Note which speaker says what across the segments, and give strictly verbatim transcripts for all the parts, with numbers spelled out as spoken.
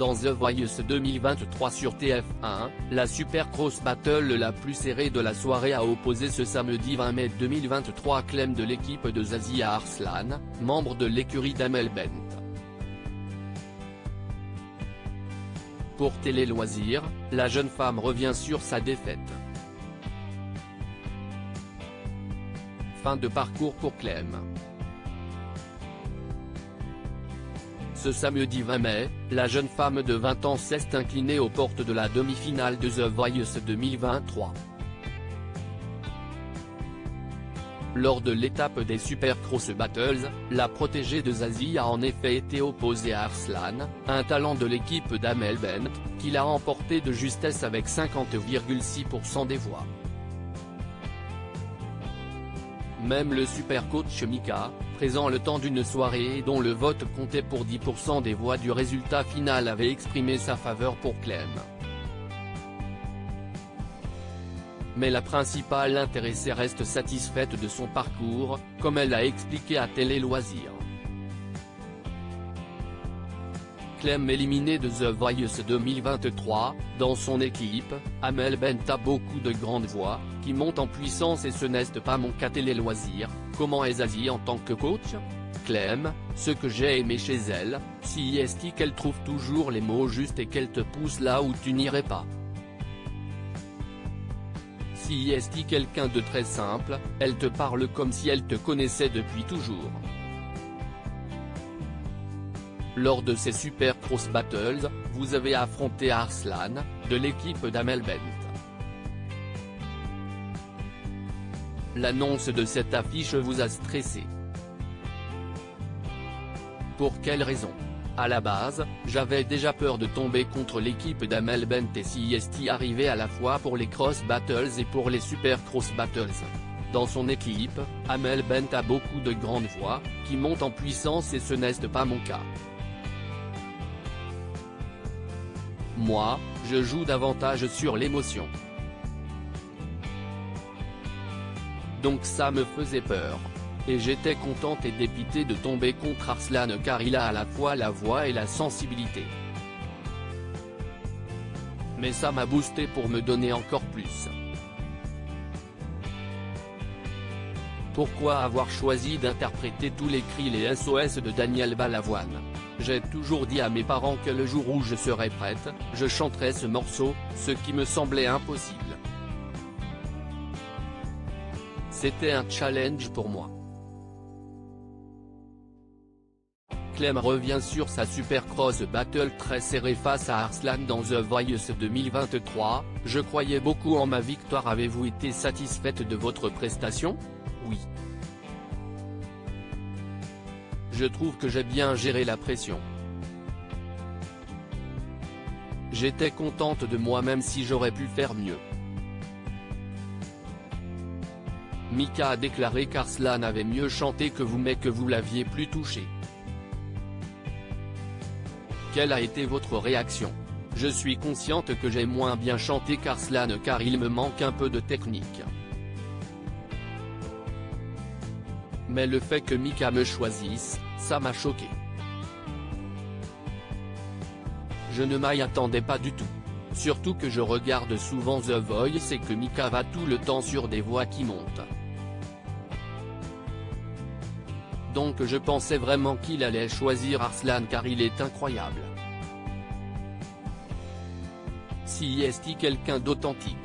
Speaker 1: dans The Voice deux mille vingt-trois sur T F un, la Super Cross Battle la plus serrée de la soirée a opposé ce samedi vingt mai deux mille vingt-trois Clem de l'équipe de Zazie à Arslan, membre de l'écurie d'Amel Bent. Pour Télé Loisirs, la jeune femme revient sur sa défaite. Fin de parcours pour Clem. Ce samedi vingt mai, la jeune femme de vingt ans s'est inclinée aux portes de la demi-finale de The Voice deux mille vingt-trois. Lors de l'étape des Super Cross Battles, la protégée de Zazie a en effet été opposée à Arslan, un talent de l'équipe d'Amel Bent, qui l'a emporté de justesse avec cinquante virgule six pour cent des voix. Même le super coach Mika, présent le temps d'une soirée et dont le vote comptait pour dix pour cent des voix du résultat final, avait exprimé sa faveur pour Clem. Mais la principale intéressée reste satisfaite de son parcours, comme elle l'a expliqué à Télé Loisirs. Clem éliminée de The Voice deux mille vingt-trois, dans son équipe, Amel Bent a beaucoup de grandes voix, qui montent en puissance et ce n'est pas mon cas. Télé Loisirs, comment est Zazie en tant que coach? Clem, ce que j'ai aimé chez elle, c'est qu'elle trouve toujours les mots justes et qu'elle te pousse là où tu n'irais pas. C'est quelqu'un de très simple, elle te parle comme si elle te connaissait depuis toujours. Lors de ces Super Cross Battles, vous avez affronté Arslan, de l'équipe d'Amel Bent. L'annonce de cette affiche vous a stressé. Pour quelle raison? À la base, j'avais déjà peur de tomber contre l'équipe d'Amel Bent et c'est arrivé à la fois pour les Cross Battles et pour les Super Cross Battles. Dans son équipe, Amel Bent a beaucoup de grandes voix, qui montent en puissance et ce n'est pas mon cas. Moi, je joue davantage sur l'émotion. Donc ça me faisait peur. Et j'étais contente et dépitée de tomber contre Arslan car il a à la fois la voix et la sensibilité. Mais ça m'a boosté pour me donner encore plus. Pourquoi avoir choisi d'interpréter tous les cris les S O S de Daniel Balavoine? J'ai toujours dit à mes parents que le jour où je serais prête, je chanterais ce morceau, ce qui me semblait impossible. C'était un challenge pour moi. Clem revient sur sa Super Cross Battle très serrée face à Arslan dans The Voice deux mille vingt-trois, je croyais beaucoup en ma victoire. Avez-vous été satisfaite de votre prestation? Oui. Je trouve que j'ai bien géré la pression. J'étais contente de moi même si j'aurais pu faire mieux. Mika a déclaré qu'Arslan avait mieux chanté que vous mais que vous l'aviez plus touché. Quelle a été votre réaction? Je suis consciente que j'ai moins bien chanté qu'Arslan car il me manque un peu de technique. Mais le fait que Mika me choisisse, ça m'a choqué. Je ne m'y attendais pas du tout. Surtout que je regarde souvent The Voice et que Mika va tout le temps sur des voix qui montent. Donc je pensais vraiment qu'il allait choisir Arslan car il est incroyable. C'est quelqu'un d'authentique.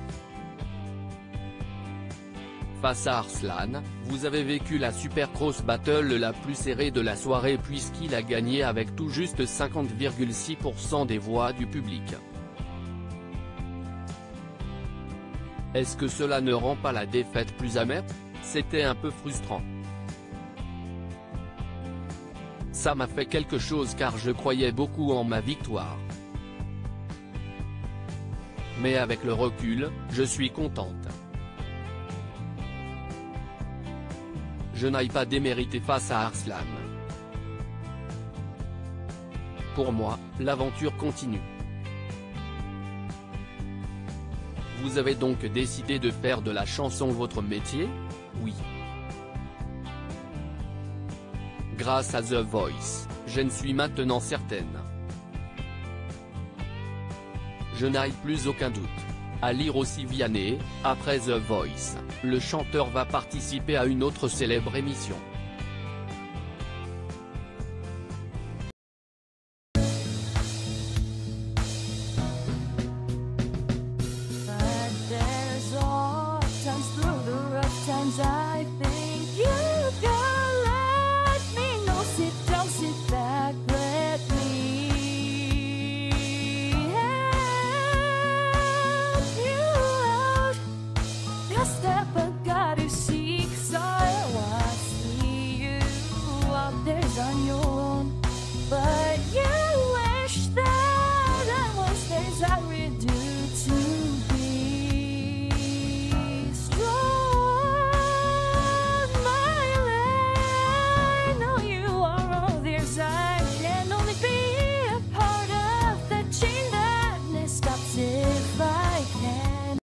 Speaker 1: Face à Arslan, vous avez vécu la Super Cross Battle la plus serrée de la soirée puisqu'il a gagné avec tout juste cinquante virgule six pour cent des voix du public. Est-ce que cela ne rend pas la défaite plus amère? C'était un peu frustrant. Ça m'a fait quelque chose car je croyais beaucoup en ma victoire. Mais avec le recul, je suis contente. Je n'aille pas démériter face à Arslan. Pour moi, l'aventure continue. Vous avez donc décidé de faire de la chanson votre métier? Oui. Grâce à The Voice, je ne suis maintenant certaine. Je n'ai plus aucun doute. À lire aussi Vianney, après The Voice, le chanteur va participer à une autre célèbre émission.
Speaker 2: Times through the rough times I